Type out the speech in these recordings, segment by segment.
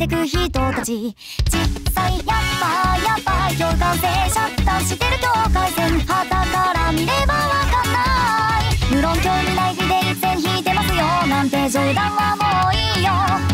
てく人たち、実際やばい共感性シャッターしてる境界線、旗から見ればわかんない、無論興味ない日で一線引いてますよなんて冗談はもういいよ。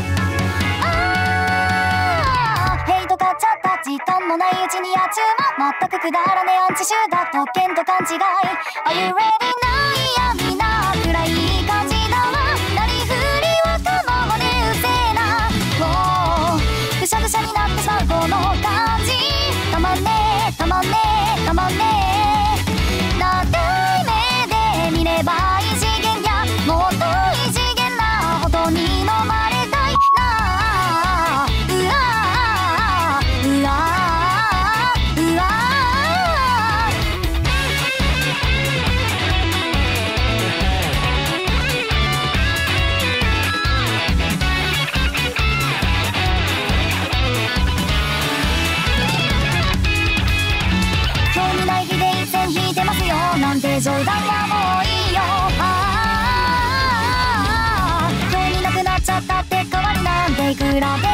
ヘイト買っちゃった時間もないうちにやっちま、全くくだらねえアンチ集団特権と勘違い。 Are you ready now? いやみなくらいいい感じだわ、なりふりわかもでうせえな、もうぐしゃぐしゃになってしまうこの感じ、たまんねえたまんねえたまんねえ、長い目で見れば異次元やもっと異次元な音に飲まれたいな、うわうわうわ。興味ない日で一線引いてますよなんて冗談はもういいよ。興味なくなっちゃったって代わりなんていくらで